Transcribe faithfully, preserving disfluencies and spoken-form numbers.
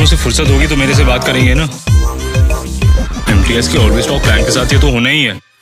से फुर्सत होगी तो मेरे से बात करेंगे ना। एमटीएस के ऑलवेज टॉक प्लान के साथ ये तो होना ही है।